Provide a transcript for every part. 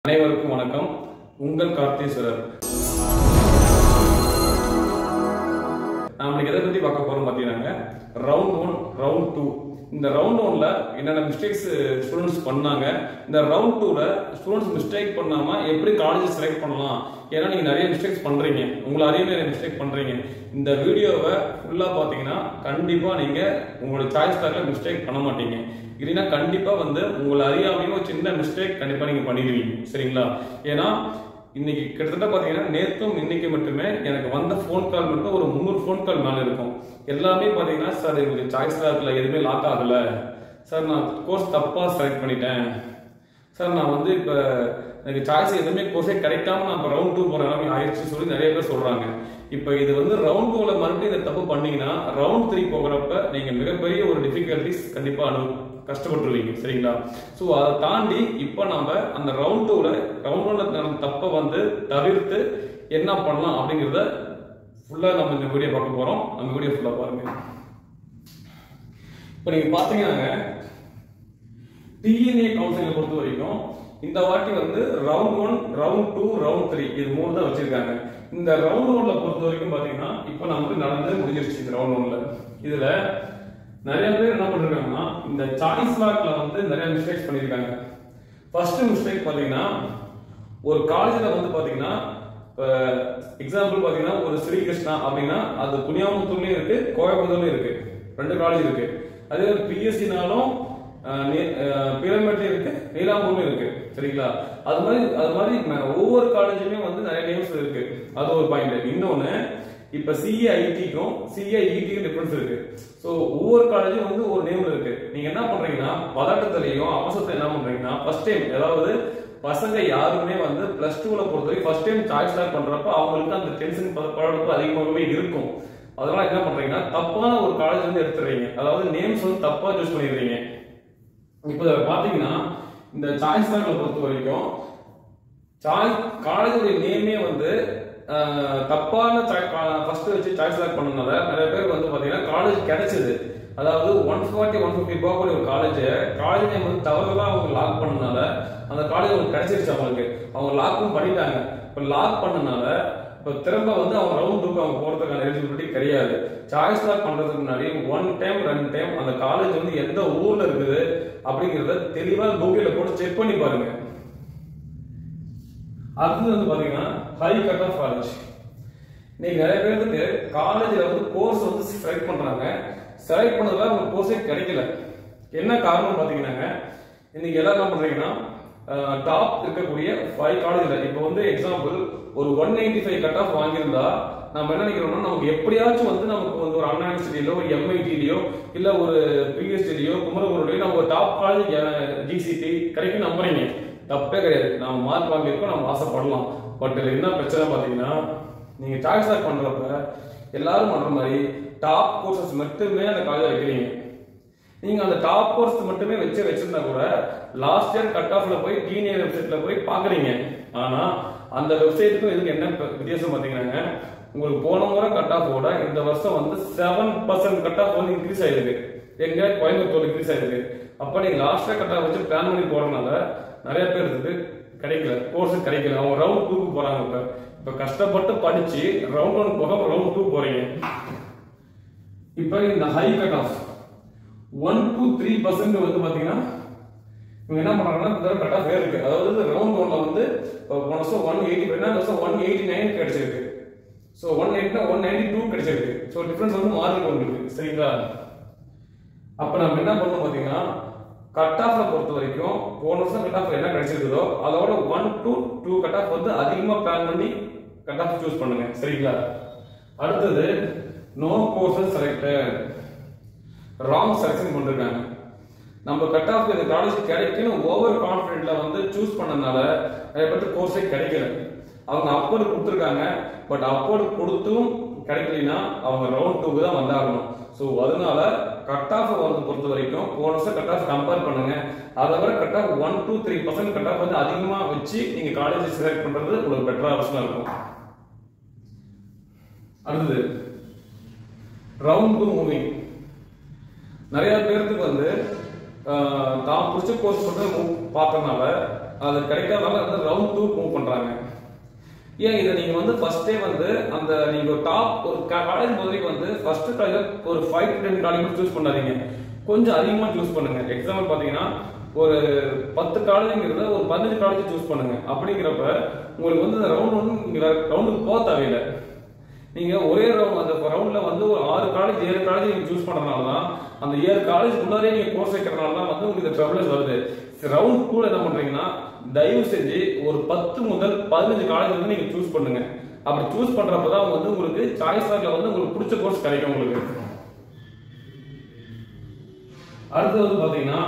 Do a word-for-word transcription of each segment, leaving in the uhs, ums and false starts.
அனைவருக்கும் வணக்கம். உங்கள் கார்த்தீஸ்வரர். நாம எதை பத்தி பார்க்க போறோம் பாத்தீங்கன்னா, ரவுண்ட் ஒன் ரவுண்ட் டூ. இந்த ரவுண்ட் ஒன்ல என்னென்ன மிஸ்டேக்ஸ் ஸ்டூடெண்ட்ஸ் பண்ணாங்க, இந்த ரவுண்ட் டூல ஸ்டூடெண்ட்ஸ் மிஸ்டேக் பண்ணாம எப்படி காலேஜ் செலக்ட் பண்ணலாம். ஏன்னா நீங்க நிறைய மிஸ்டேக்ஸ் பண்றீங்க, உங்களை அறிய நிறைய மிஸ்டேக் பண்றீங்க. இந்த வீடியோவை ஃபுல்லா பாத்தீங்கன்னா கண்டிப்பா நீங்க உங்களோட சாய்ஸ் பேக்ல மிஸ்டேக் பண்ண மாட்டீங்க. இல்லைன்னா கண்டிப்பா வந்து உங்களை அறியாமையும் ஒரு சின்ன மிஸ்டேக் கண்டிப்பா நீங்க பண்ணிடுவீங்க. சரிங்களா? ஏன்னா இன்னைக்கு கிட்டத்தட்ட பாத்தீங்கன்னா நேற்றும் இன்னைக்கு மட்டுமே எனக்கு வந்த போன் கால் மட்டும் ஒரு முந்நூறு போன் கால் மேல இருக்கும். எல்லாமே பாத்தீங்கன்னா, சார் எனக்கு சாய்ஸ் பேக்ல எதுவுமே லாக் ஆகல சார், நான் கோர்ஸ் தப்பா செலக்ட் பண்ணிட்டேன் சார், நான் வந்து இப்ப எனக்கு சாய்ஸ் எதுவுமே கோர்ஸே கிடைக்காம நான் இப்போ ரவுண்ட் டூ போற நிலைமை ஆயிடுச்சு சொல்லி நிறைய பேர் சொல்றாங்க. இப்ப இது வந்து ரவுண்ட் டூல மறுபடியும் இந்த தப்பு பண்ணீங்கன்னா ரவுண்ட் த்ரீ போகிறப்ப நீங்க மிகப்பெரிய ஒரு டிஃபிகல்டிஸ் கண்டிப்பா அனு கஷ்டப்பட்டுருவீங்க. சரிங்களா? ஸோ அதை தாண்டி இப்போ நாம அந்த ரவுண்ட் டூல ரவுண்ட் ஒன்ல தப்பை வந்து தவிர்த்து என்ன பண்ணலாம் அப்படிங்கிறத ஃபுல்லா நம்ம இந்த வீடியோ பார்க்க போறோம். அந்த வீடியோ ஃபுல்லா பாருங்க. இப்போ நீங்க பாத்தீங்கன்னா டிஎன்ஏ கவுன்சிலிங் பொறுத்த வரைக்கும் இந்த வாட்டி வந்து round one round two round three இது மூணு தான் வச்சிருக்காங்க. இந்த ரவுண்ட் ஒன்ல பொறுத்த வரைக்கும் பாத்தீங்கன்னா இப்போ நமக்கு நடந்து முடிஞ்சிருச்சு. இந்த ரவுண்ட் ஒன்ல இதுல நிறைய பேர் என்ன பண்ணிருக்காங்கன்னா, இந்த சாய்ஸ் லாக்ல வந்து நிறைய மிஸ்டேக்ஸ் பண்ணிருக்காங்க. ஃபர்ஸ்ட் மிஸ்டேக் பாத்தீங்கன்னா, ஒரு காலேஜ்ல வந்து பாத்தீங்கன்னா எக்ஸாம்பிள் பாத்தீங்கன்னா ஒரு ஸ்ரீகிருஷ்ணா அப்படின்னா அது புனியாமுத்தூர்லயும் இருக்கு, கோயம்புத்தூர்லயும் இருக்கு, ரெண்டு காலேஜ் இருக்கு. அதே ஒரு பிஎஸ்சினாலும் பிரமிட்லயும் இருக்கு, நீலாம்பூர்லயும் இருக்கு. சரிங்களா? அது மாதிரி அது மாதிரி ஒவ்வொரு காலேஜுமே வந்து நிறைய நேம்ஸ் இருக்கு. அது ஒரு பாயிண்ட். இன்னொன்னு, இப்ப சிஏஐடிக்கும் சிஏஇடிக்கும் டிஃபரன்ஸ் இருக்கு. சோ ஒவ்வொரு காலேஜும் வந்து ஒரு நேம்ல இருக்கு. நீங்க என்ன பண்றீங்கன்னா, பதட்டத்திலையும் அவசரத்தை என்ன பண்றீங்கன்னா, ஃபர்ஸ்ட் டைம் அதாவது பசங்க யாருமே வந்து பிளஸ் டூல பொறுத்தவரைக்கும் ஃபர்ஸ்ட் டைம் சாய்ஸ் லாக் பண்றப்ப அவங்களுக்கு அந்த டென்ஷன் படப்பு அதிகமாகவே இருக்கும். அதனால என்ன பண்றீங்கன்னா, தப்பான ஒரு காலேஜ் வந்து எடுத்துறீங்க. அதாவது நேம்ஸ் வந்து தப்பா சூஸ் பண்ணிடுறீங்க. இப்போ பாத்தீங்கன்னா இந்த சாய்ஸ் லாக்ல பொறுத்த வரைக்கும் சாய்ஸ் காலேஜோட நேமே வந்து தப்பான ஃபர்ஸ்ட் வச்சு சாய்ஸ் லாக் பண்ணனால நிறைய பேர் வந்து பாத்தீங்கன்னா காலேஜ் கிடைச்சது, அதாவது ஒன் ஃபார்ட்டி ஒன் ஃபிஃப்டி போகக்கூடிய ஒரு காலேஜ் காலேஜ் நேம் வந்து தவறுதலா அவங்க லாக் பண்ணனால அந்த காலேஜ் அவங்களுக்கு கிடைச்சிருச்சு. அவங்களுக்கு அவங்க லாக்கும் பண்ணிட்டாங்க. இப்போ லாக் பண்ணனால இப்போ திரும்ப வந்து அவங்க ரவுண்ட் டூக்கு அவங்க போறதுக்கான எலிஜிபிலிட்டி கிடையாது. சாய்ஸ் லாக் பண்றதுக்கு முன்னாடி ஒன் டைம் ரெண்டு டைம் அந்த காலேஜ் வந்து எந்த ஊர்ல இருக்குது அப்படிங்கிறத தெளிவா கூகுள்ல போட்டு செக் பண்ணி பாருங்க. அடுத்தது வந்து பாத்தீங்கன்னா ஹை கட் ஆஃப் காலேஜ். நீங்க நிறைய பேர் வந்து காலேஜ்ல வந்து கோர்ஸ் வந்து செலக்ட் பண்றாங்க, செலக்ட் பண்ணதுல அவங்க கோர்ஸே கிடைக்கல. என்ன காரணம் பாத்தீங்கன்னா, இன்னைக்கு எல்லாம் என்ன பண்றீங்கன்னா, டாப் இருக்கக்கூடிய ஃபைவ் காலேஜ்ல இப்போ வந்து எக்ஸாம்பிள் ஒரு one eighty five cut off வாங்கியிருந்தா நம்ம என்ன நினைக்கிறோம்னா, நமக்கு எப்படியாச்சும் வந்து நமக்கு வந்து ஒரு அண்ணா யூனிவர்சிட்டியிலோ ஒரு எம்ஐடிலயோ இல்ல ஒரு பிஎஸ்டிலயோ குமரகுருலையோ நம்ம ஒரு டாப் காலேஜ் ஜிசிடி கிடைக்கும் நம்புறீங்க. தப்பே கிடையாது. நம்ம மார்க் வாங்கியிருக்கோம், நம்ம ஆசைப்படலாம். பட் என்ன பிரச்சனை பாத்தீங்கன்னா, நீங்க சாய்ஸ் லாக் பண்றப்ப எல்லாரும் பண்ற மாதிரி டாப் கோர்சஸ் மட்டுமே அந்த காலேஜ் வைக்கிறீங்க. நீங்க அந்த டாப் கோர்ஸ் மட்டுமே வச்சு வச்சிருந்தா கூட லாஸ்ட் இயர் கட் ஆஃப்ல போய் டிஎன்ஏ வெப்சைட்ல போய் பாக்குறீங்க. ஆனா அந்த வெப்சைட்டுக்கும் இதுக்கு என்ன வித்தியாசம் பாத்தீங்கன்னா, உங்களுக்கு போன முறை கட் ஆஃபோட இந்த வருஷம் வந்து செவன் பர்சன்ட் கட் ஆஃப் வந்து இன்க்ரீஸ் ஆயிருக்கு. எங்க கோயம்புத்தூர் இன்க்ரீஸ் ஆயிருக்கு. அப்ப நீங்க லாஸ்ட் இயர் கட் ஆஃப் வச்சு பிளான் பண்ணி போறதுனால நிறைய பேருக்கு கிடைக்கல, கோர்ஸ் கிடைக்கல. அவங்க ரவுண்ட் டூக்கு போறாங்க. இப்ப இப்ப கஷ்டப்பட்டு படிச்சு ரவுண்ட் ஒன் போக ரவுண்ட் டூ போறீங்க. இப்ப இந்த high cut off one to three percent வந்து பாத்தீங்கன்னா இவங்க என்ன பண்றாங்கன்னா, கட் ஆஃப் இருக்கு. அதாவது ரவுண்ட் ஒன்ல வந்து போன வருஷம் ஒன் எயிட்டி ஃபைவ் வருஷம் ஒன் எயிட்டி நைன் கிடைச்சிருக்கு. So one eighty one ninety two கிடைச்சிருக்கு. ஸோ டிஃபரன்ஸ் வந்து மார்க் உங்களுக்கு. சரிங்களா? அப்ப நம்ம என்ன பண்ணணும் பாத்தீங்கன்னா, கட் ஆஃப்ல பொறுத்த வரைக்கும் போன வருஷம் கட் ஆஃப் என்ன கிடைச்சிருக்குதோ அதோட one to two cut off வந்து அதிகமா பிளான் பண்ணி கட் ஆஃப் சூஸ் பண்ணுங்க. சரிங்களா? அடுத்தது no courses selected, wrong selection பண்ணிருக்காங்க. நம்ம கட் ஆஃப் இந்த காலேஜ் கிடைக்குன்னு ஓவர் கான்பிடென்ட்ல வந்து சூஸ் பண்ணனால நிறைய பேருக்கு கோர்ஸே கிடைக்கல. அவங்க அப்போர்டு கொடுத்துருக்காங்க, பட் அப்போர்டு கொடுத்தும் கிடைக்கலனா அவங்க ரவுண்ட் டூக்கு தான் வந்தாகணும். ஸோ அதனால கட் ஆஃப் வந்து பொறுத்த வரைக்கும் போன வருஷம் கட் ஆஃப் கம்பேர் பண்ணுங்க. அதை விட cut off one two three percent cut off வந்து அதிகமா வச்சு நீங்க காலேஜ் செலக்ட் பண்றது உங்களுக்கு பெட்டரா அவசியம் இருக்கும். அடுத்தது ரவுண்ட் டூ மூவிங். நிறைய பேருக்கு வந்து தான் பிடிச்ச கோர்ஸ் மட்டும் பார்த்தனால அது கிடைக்காதனால வந்து ரவுண்ட் டூ மூவ் பண்றாங்க. ஏன் இதை நீங்க வந்து ஃபர்ஸ்டே வந்து அந்த நீங்க டாப் ஒரு காலேஜ் முதலிக்கு வந்து ஃபர்ஸ்ட் காலேஜ் ஒரு five to ten college choose பண்ணாதீங்க, கொஞ்சம் அதிகமா சூஸ் பண்ணுங்க. எக்ஸாம்பிள் பாத்தீங்கன்னா ஒரு பத்து காலேஜ்ங்கிறத ஒரு பதினஞ்சு காலேஜ் சூஸ் பண்ணுங்க. அப்படிங்கிறப்ப உங்களுக்கு வந்து ரவுண்ட் ஒன்று நீங்க ரவுண்டுக்கு போக தேவையில்லை. நீங்க ஒரே ரவுண்ட் அந்த ரவுண்ட்ல வந்து ஒரு ஆறு காலேஜ் ஏழு காலேஜ் நீங்க சூஸ் பண்ணனால தான் அந்த ஏழு காலேஜ் முன்னாடியே நீங்க கோர்ஸ் வைக்கிறதுனால தான் வந்து உங்களுக்கு ட்ரபிள்ஸ் வருது. ரவுண்ட் டூல என்ன பண்றீங்கன்னா தயவு செஞ்சு ஒரு பத்து முதல் பதினஞ்சு காலேஜ் வந்து நீங்க சூஸ் பண்ணுங்க. அப்படி சூஸ் பண்றப்பதான் வந்து உங்களுக்கு சாய்ஸ் லாக்ல வந்து உங்களுக்கு பிடிச்ச கோர்ஸ் கிடைக்கும் உங்களுக்கு. அடுத்து வந்து பாத்தீங்கன்னா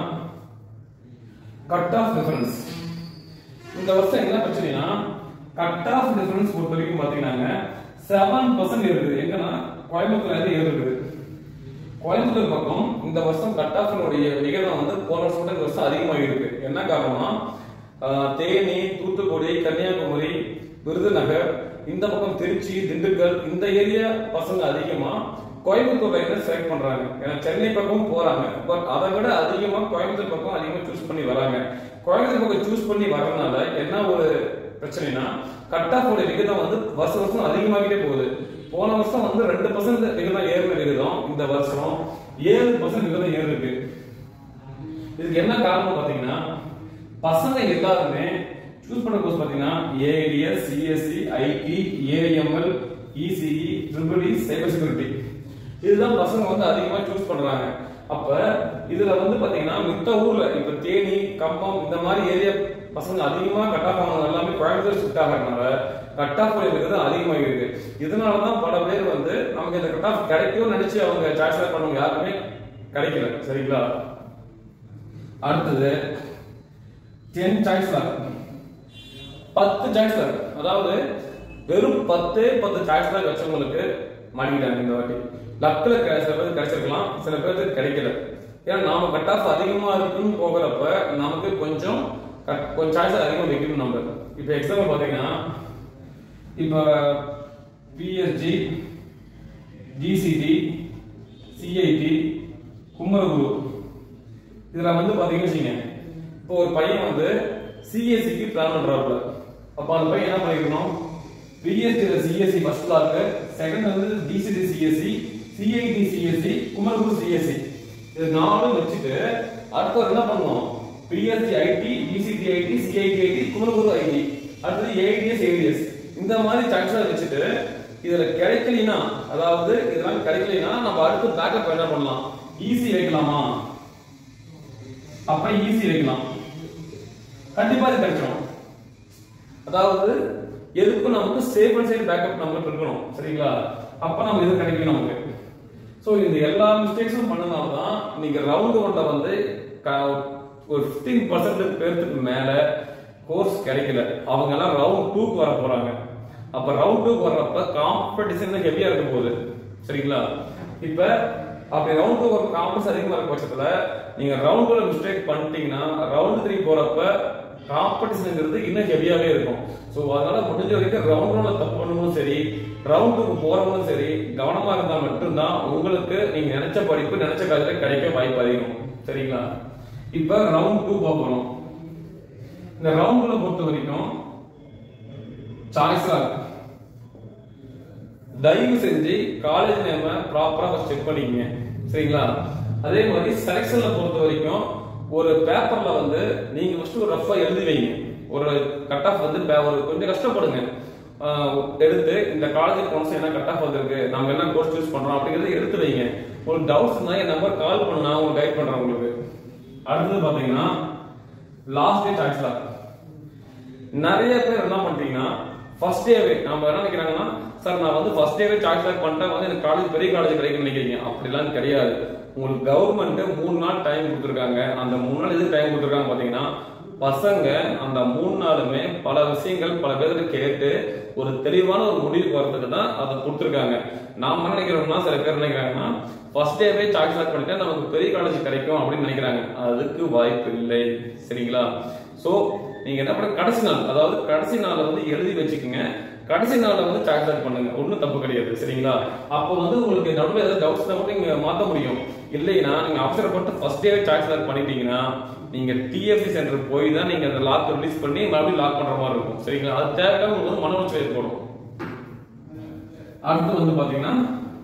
கட் ஆஃப் டிஃபரன்ஸ். இந்த வருஷம் என்ன பிரச்சனைனா கட் ஆஃப் டிஃபரன்ஸ் பொறுத்த வரைக்கும் பாத்தீங்கன்னா செவன் பர்சன்ட் இருக்குது. எங்கன்னா கோயம்புத்தூர்ல இருந்து இருக்குது. கோயம்புத்தூர் பக்கம் இந்த வருஷம் கட் ஆஃப் விகிதம் வந்து போன வருஷம் இந்த வருஷம் அதிகமாக இருக்கு. என்ன காரணம்னா தேனி, தூத்துக்குடி, கன்னியாகுமரி, விருதுநகர், இந்த பக்கம் திருச்சி, திண்டுக்கல் இந்த ஏரியா பசங்க அதிகமா கோயம்புத்தூர்ல இருந்து செலக்ட் பண்றாங்க. ஏன்னா சென்னை பக்கம் போறாங்க, பட் அதை விட அதிகமா கோயம்புத்தூர் பக்கம் அதிகமா சூஸ் பண்ணி வராங்க. கோயம்புத்தூர் பக்கம் சூஸ் பண்ணி வரதுனால என்ன ஒரு பிரச்சனைனா கட் ஆஃப் விகிதம் வந்து வருஷ வருஷம் அதிகமாகிட்டே போகுது. போன வருஷம் வந்து ரெண்டு பர்சன்ட் விகிதம் ஏறின விகிதம் இந்த வருஷம் ஏழு பர்சன்ட் விகிதம் ஏறு இருக்கு. இதுக்கு என்ன காரணம் பாத்தீங்கன்னா பசங்க எல்லாருமே சூஸ் பண்ண கோர்ஸ் பாத்தீங்கன்னா AIDS, CSE, IT, AML, ECE, triple E, cyber security இதுதான் பசங்க வந்து அதிகமா சூஸ் பண்றாங்க. அப்ப இதுல வந்து பாத்தீங்கன்னா மித்த ஊர்ல இப்ப தேனி, கம்பம் இந்த மாதிரி ஏரியா பசங்க அதிகமா கட் ஆஃப் ஆனது எல்லாமே கோயம்புத்தூர் ஷிஃப்ட் ஆகிறதுனால கட் ஆஃப் விகிதம் அதிகமாக இருக்கு. இதனாலதான் பல பேர் வந்து நமக்கு இந்த கட் ஆஃப் கிடைக்கும்னு நினைச்சு அவங்க சாய்ஸ் பண்ணவங்க யாருமே கிடைக்கல. சரிங்களா? அடுத்தது டென் சாய்ஸ் லாக், பத்து சாய்ஸ் லாக். அதாவது வெறும் பத்து பத்து சாய்ஸ் லாக் வச்சவங்களுக்கு மாட்டிக்கிட்டாங்க. இந்த வாட்டி லக்ல சில பேருக்கு கிடைச்சிருக்கலாம், சில பேருக்கு கிடைக்கல. ஏன்னா நாம கட் ஆஃப் அதிகமா இருக்குன்னு போகிறப்ப நமக்கு கொஞ்சம் கொஞ்சம் சாய்ஸ் அதிகமாக வைக்கணும் நம்ம. இப்ப எக்ஸாம்பிள் பாத்தீங்கன்னா இப்ப பிஎஸ்ஜி, ஜிசிடி, சிஐடி, குமரகுரு இதுல வந்து பாத்தீங்கன்னா இப்போ ஒரு பையன் வந்து சிஎஸ்சிக்கு பிளான் பண்றாப்புல. அப்ப அந்த பையன் என்ன பண்ணிருக்கணும், பிஎஸ்ஜில சிஎஸ்சி ஃபர்ஸ்ட் லாக், செகண்ட் வந்து GCT CSE, CIT CSE, Kumaraguru CSE இது நாலும் வச்சுட்டு அடுத்து என்ன பண்ணணும் PSG IT, GCT IT, CIT IT, Kumaraguru IT, அடுத்து ஏஐடிஎஸ், ஏடிஎஸ் இந்த மாதிரி சாய்ஸா வச்சுட்டு இதுல கிடைக்கலனா அதாவது இதெல்லாம் கிடைக்கலனா நம்ம அடுத்து பேக்கப் என்ன பண்ணலாம், ஈஸி வைக்கலாமா? அப்ப ஈஸி வைக்கலாம், கண்டிப்பா இது கிடைக்கும். அதாவது எதுக்கும் நமக்கு சேஃப் அண்ட் சைடு பேக்கப் நமக்கு இருக்கணும். சரிங்களா? அப்ப நம்ம இது கிடைக்கும் நமக்கு. சோ இந்த எல்லா மிஸ்டேக்ஸும் பண்ணனால தான் நீங்க ரவுண்ட் ஒன்ல வந்து ஒரு பதினைந்து பர்சன்ட் பேருக்கு மேல கோர்ஸ் கிடைக்கல. அவங்க எல்லாம் ரவுண்ட் டூக்கு வர போறாங்க. அப்ப ரவுண்ட் டூக்கு வர்றப்ப காம்படிஷன் ஹெவியா இருக்க போகுது. சரிங்களா? இப்ப அப்படி ரவுண்ட் டூ ஒரு காம்படிஷன் அதிகமா இருக்க பட்சத்துல நீங்க ரவுண்ட் டூல மிஸ்டேக் பண்ணிட்டீங்கன்னா ரவுண்ட் த்ரீ போறப்ப காம்படிஷன்ங்கிறது இன்னும் ஹெவியாவே இருக்கும். சோ அதனால முடிஞ்ச வரைக்கும் ரவுண்ட் ஒன்ல தப்பு பண்ணவும் சரி, ரவுண்ட் டூக்கு போறவங்களும் சரி கவனமா இருந்தா மட்டும்தான் உங்களுக்கு நீங்க நினைச்ச படிப்பு நினைச்ச காலத்துல கிடைக்க வாய்ப்பு அதிகம். சரிங்களா? இப்ப ரவுண்ட் டூ போகணும். இந்த ரவுண்ட்ல பொறுத்த வரைக்கும் சாய்ஸ் லாக் தயவு செஞ்சு காலேஜ் நேம ப்ராப்பரா செக் பண்ணிக்கங்க. சரிங்களா? அதே மாதிரி செலக்ஷன்ல பொறுத்த வரைக்கும் ஒரு பேப்பர்ல வந்து நீங்க ஃபர்ஸ்ட் ஒரு ரஃபா எழுதி வைங்க. ஒரு கட் ஆஃப் வந்து ஒரு கொஞ்சம் கஷ்டப்படுங்க எடுத்து இந்த காலேஜ் போனஸ் என்ன கட் ஆஃப் வந்திருக்கு, நம்ம என்ன கோர்ஸ் சூஸ் பண்றோம் அப்படிங்கறத எடுத்து வைங்க. ஒரு டவுட்ஸ் இருந்தா என் நம்பர் கால் பண்ணு, நான் உங்களுக்கு கைட் பண்றேன் உங்களுக்கு. அடுத்து பாத்தீங்கன்னா லாஸ்ட் டே சாய்ஸ் லாக். நிறைய பேர் என்ன பண்றீங்கன்னா ஃபர்ஸ்ட் டேவே நம்ம என்ன நினைக்கிறாங்கன்னா சார் நான் வந்து ஃபர்ஸ்ட் டேவே சாய்ஸ் லாக் பண்ணிட்டா வந்து எனக்கு காலேஜ் பெரிய காலேஜ் கிடைக்கும்னு நினைக்கிறீங்க. அப்படிலாம் கிடையாது. உங்களுக்கு கவர்மெண்ட் மூணு நாள் டைம் கொடுத்துருக்காங்க. அந்த மூணு நாள் எது டைம் கொடுத்துருக்காங்க பாத்தீங்கன்னா பசங்க அந்த மூணு நாளுமே பல விஷயங்கள் பல பேருக்கு கேட்டு ஒரு தெளிவான ஒரு முடிவுக்கு வர்றதுக்கு தான் அதை கொடுத்துருக்காங்க. நாம என்ன நினைக்கிறோம்னா சில பேர் நினைக்கிறாங்கன்னா ஃபர்ஸ்ட் டேவே சாய்ஸ் லாக் பண்ணிட்டா நமக்கு பெரிய காலேஜ் கிடைக்கும் அப்படின்னு நினைக்கிறாங்க. அதுக்கு வாய்ப்பு இல்லை. சரிங்களா? சோ நீங்க என்ன பண்ண கடைசி நாள் அதாவது கடைசி நாள் வந்து எழுதி வச்சுக்கோங்க. கடைசி நாள்ல வந்து சாய்ஸ் லாக் பண்ணுங்க, ஒன்றும் தப்பு கிடையாது சரிங்களா. அப்போ வந்து உங்களுக்கு நடுவில் ஏதாவது டவுட்ஸ் தான் கூட நீங்க மாற்ற முடியும். இல்லைன்னா நீங்க அவசரப்பட்டு ஃபர்ஸ்ட் டே சாய்ஸ் லாக் பண்ணிட்டீங்கன்னா நீங்க டிஎஃப்சி சென்டர் போய் தான் நீங்க அந்த லாக் ரிலீஸ் பண்ணி மறுபடியும் லாக் பண்ற மாதிரி இருக்கும் சரிங்களா. அது தேவையான உங்களுக்கு வந்து மன உளைச்சல் ஏற்படும். அடுத்து வந்து பாத்தீங்கன்னா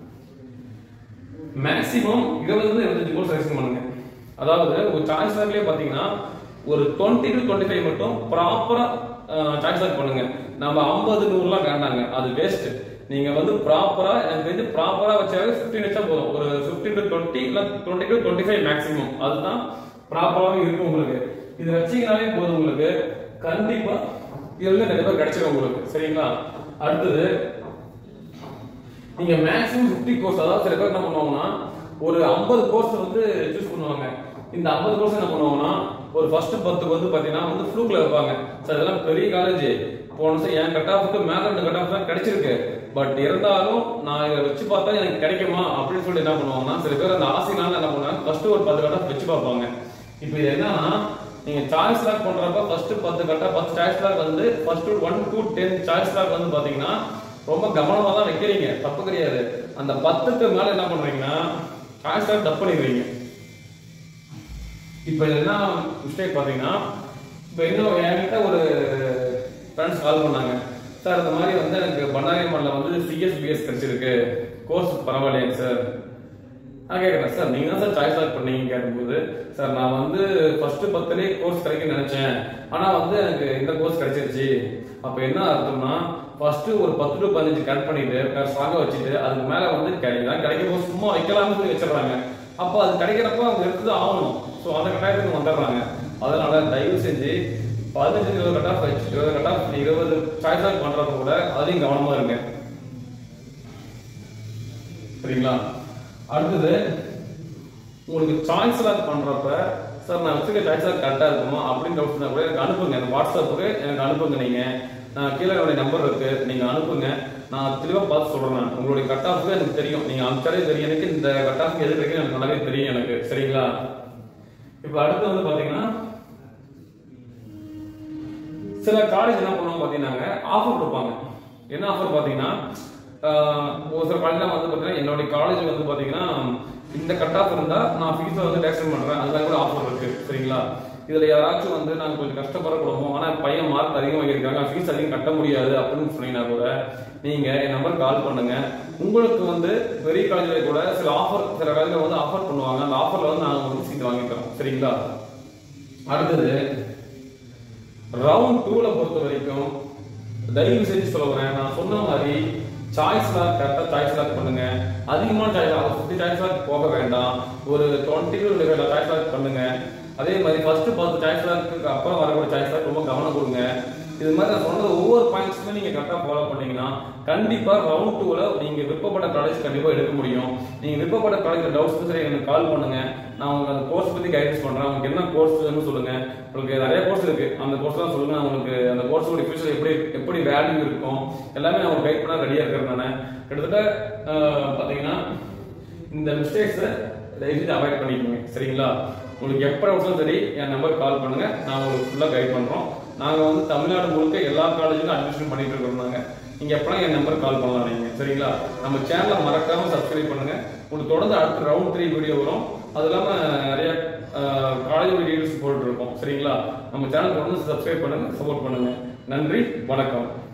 மேக்ஸிமம் இருபது இருபத்தஞ்சு கோர்ஸ் செலக்ட் பண்ணுங்க. அதாவது ஒரு சாய்ஸ் லாக்லயே பாத்தீங்கன்னா ஒரு டுவெண்ட்டி டு டுவெண்ட்டி ஃபைவ் மட்டும் ப்ராப்பரா சாய்ஸ் லாக் பண்ணுங்க. நம்ம ஐம்பது நூறுலாம் வேண்டாங்க, அது வேஸ்ட். நீங்க வந்து ப்ராப்பரா எனக்கு தெரிஞ்சு ப்ராப்பரா வச்சாவே ஃபிஃப்டீன் வச்சா போதும். ஒரு ஃபிஃப்டீன் டு டுவெண்ட்டி இல்ல twenty to twenty five maximum, அதுதான் ப்ராப்பராக இருக்கும் உங்களுக்கு. இது வச்சீங்கனாலே போதும் உங்களுக்கு, கண்டிப்பா இதுல நிறைய பேர் கிடைச்சிடும் உங்களுக்கு சரிங்களா. அடுத்தது நீங்க மேக்ஸிமம் ஃபிஃப்டி கோர்ஸ், அதாவது சில பேர் என்ன பண்ணுவாங்கன்னா ஒரு ஐம்பது கோர்ஸ் வந்து சூஸ் பண்ணுவாங்க. இந்த ஐம்பது கோர்ஸ் என்ன பண்ணுவாங்கன்னா ஒரு ஃபர்ஸ்ட் பத்துக்கு வந்து பாத்தீங்கன்னா வந்து ஃப்ளூக்ல வைப்பாங்க. சார் இதெல்லாம் பெரிய காலேஜ், போன வருஷம் என் கட் ஆஃப்க்கு மேல ரெண்டு கட் ஆஃப் தான் கிடைச்சிருக்கு, பட் இருந்தாலும் நான் இதை வச்சு பார்த்தா எனக்கு கிடைக்குமா அப்படின்னு சொல்லி என்ன பண்ணுவாங்கன்னா சில பேர் அந்த ஆசைனால என்ன பண்ணுவாங்க ஃபர்ஸ்ட் ஒரு பத்து கட் ஆஃப் வச்சு பார்ப்பாங்க. இப்போ இது என்னன்னா நீங்க சாய்ஸ் லாக் பண்றப்ப ஃபர்ஸ்ட் பத்து கட் ஆஃப் பத்து சாய்ஸ் லாக் வந்து first one to ten choice lock வந்து பாத்தீங்கன்னா ரொம்ப கவனமா தான் வைக்கிறீங்க, தப்பு கிடையாது. அந்த பத்துக்கு மேல என்ன பண்றீங்கன்னா சாய்ஸ் லாக் டப் பண்ணிடுவீங்க. இப்போ என்ன மிஸ்டேக் பாத்தீங்கன்னா இப்போ இன்னும் என்கிட்ட ஒரு ஃப்ரெண்ட்ஸ் கால் பண்ணாங்க, சார் இந்த மாதிரி வந்து எனக்கு பண்ணாரியம்மன்ல வந்து சிஎஸ் பிஎஸ் கிடைச்சிருக்கு, கோர்ஸ் பரவாயில்லைங்க சார். நான் கேட்குறேன், சார் நீங்க தான் சார் சாய்ஸ் லாக் பண்ணீங்க கேட்கும்போது, சார் நான் வந்து ஃபர்ஸ்ட் பத்துலேயே கோர்ஸ் கிடைக்குன்னு நினைச்சேன், ஆனா வந்து எனக்கு இந்த கோர்ஸ் கிடைச்சிருச்சு. அப்ப என்ன அர்த்தம்னா ஃபர்ஸ்ட் ஒரு பத்து டு பதினஞ்சு கட் பண்ணிட்டு ஸ்ட்ராங்கா வச்சுட்டு அதுக்கு மேல வந்து கிடைக்கலாம் கிடைக்கும் போது சும்மா வைக்கலாம்னு சொல்லி வச்சிடறாங்க. அப்போ அது கிடைக்கிறப்ப அவங்க எடுத்து ஆகணும். ஸோ அந்த கட்டாயத்துக்கு வந்துடுறாங்க. அதனால தயவு செஞ்சு பதினஞ்சு இருபது கட் ஆஃப் வச்சு இருபது கட் ஆஃப் இருபது சாய்ஸ் லாக் பண்றப்ப கூட அதுலயும் கவனமா இருங்க சரிங்களா. அடுத்தது உங்களுக்கு சாய்ஸ் லாக் பண்றப்ப சார் நான் வச்சுக்க சாய்ஸ் லாக் கரெக்டா இருக்குமா அப்படின்னு டவுட்ஸ் கூட எனக்கு அனுப்புங்க. எனக்கு வாட்ஸ்அப்புக்கு எனக்கு அனுப்புங்க. நீங்க நான் கீழே என்னுடைய நம்பர் இருக்கு, நீங்க அனுப்புங்க. நான் தெளிவா பார்த்து சொல்றேன். உங்களுடைய கட் ஆஃப் எனக்கு தெரியும், நீங்க அனுப்பிச்சாலே தெரியும் எனக்கு இந்த கட் ஆஃப் எது கிடைக்கும் எனக்கு நல்லாவே தெரியும் எனக்கு சரிங்களா. இப்ப அடுத்து வந்து பாத்தீங்கன்னா சில காலேஜ் என்ன பண்ணுவாங்க பாத்தீங்கன்னா ஆஃபர் கொடுப்பாங்க. என்ன ஆஃபர் பாத்தீங்கன்னா ஒரு சில காலேஜ் வந்து பாத்தீங்கன்னா என்னுடைய காலேஜ் வந்து பாத்தீங்கன்னா இந்த கட் ஆஃப் இருந்தா நான் ஃபீஸை வந்து டேக்ஷன் பண்றேன், அதுதான் கூட ஆஃபர் இருக்கு சரிங்களா. இதுல யாராச்சும் வந்து நாங்க கொஞ்சம் கஷ்டப்படுற குடும்பம், ஆனா பையன் மார்க் அதிகமாக வாங்கியிருக்காங்க, ஃபீஸ் அதிகம் கட்ட முடியாது அப்படின்னு சொன்னீங்கன்னா கூட நீங்க என் நம்பர் கால் பண்ணுங்க. உங்களுக்கு வந்து பெரிய காலேஜ்ல கூட சில ஆஃபர் சில காலேஜ்ல வந்து ஆஃபர் பண்ணுவாங்க. அந்த ஆஃபர்ல வந்து நாங்க வந்து சீட் வாங்கிக்கிறோம் சரிங்களா. அடுத்தது ரவுண்ட் டூல பொறுத்த வரைக்கும் தயவு செஞ்சு சொல்லுறேன், நான் சொன்ன மாதிரி சாய்ஸ் லாக் கரெக்டா சாய்ஸ் லாக் பண்ணுங்க. அதிகமான choice lock fifty choice lock போக வேண்டாம், ஒரு டுவெண்ட்டி டு சாய்ஸ் லாக் பண்ணுங்க. அதே மாதிரி ஃபர்ஸ்ட் பத்து சாய்ஸ் லாக்கு அப்புறம் வரக்கூடிய சாய்ஸ் லாக் ரொம்ப கவனம் கொடுங்க. இது மாதிரி நான் சொன்னது ஒவ்வொரு பாயிண்ட்ஸுமே நீங்க கரெக்டா ஃபாலோ பண்ணீங்கன்னா கண்டிப்பா ரவுண்ட் டூல நீங்க விருப்பப்பட்ட காலேஜ் கண்டிப்பா எடுக்க முடியும். நீங்க விருப்பப்பட்ட காலேஜ் டவுட்ஸ் சரி எனக்கு கால் பண்ணுங்க, நான் உங்களுக்கு அந்த கோர்ஸ் பத்தி கைடன்ஸ் பண்றேன். உங்களுக்கு என்ன கோர்ஸ் வேணும்னு சொல்லுங்க. உங்களுக்கு நிறைய கோர்ஸ் இருக்கு, அந்த கோர்ஸ் தான் சொல்லுங்க. உங்களுக்கு அந்த கோர்ஸோட ஃபியூச்சர் எப்படி எப்படி வேல்யூ இருக்கும் எல்லாமே நான் கைட் பண்ண ரெடியா இருக்கிறேன். நான் கிட்டத்தட்ட பாத்தீங்கன்னா இந்த மிஸ்டேக்ஸை தயவுசெய்து அவாய்ட் பண்ணிக்கோங்க சரிங்களா. உங்களுக்கு எப்போ டவுட்ஸும் சரி என் நம்பர் கால் பண்ணுங்க, நான் உங்களுக்கு ஃபுல்லாக கைட் பண்றோம். நாங்கள் வந்து தமிழ்நாடு முழுக்க எல்லா காலேஜுக்கும் அட்மிஷன் பண்ணிட்டு இருக்கிறோம். நாங்கள் நீங்க எப்பலாம் என் நம்பர் கால் பண்ணலாம் நீங்க சரிங்களா. நம்ம சேனலை மறக்காம சப்ஸ்கிரைப் பண்ணுங்க. உங்களுக்கு தொடர்ந்து அடுத்த ரவுண்ட் த்ரீ வீடியோ வரும். அது இல்லாம நிறைய காலேஜ் வீடியோஸ் போட்டு இருக்கோம் சரிங்களா. நம்ம சேனல் தொடர்ந்து சப்ஸ்கிரைப் பண்ணுங்க, சப்போர்ட் பண்ணுங்க. நன்றி, வணக்கம்.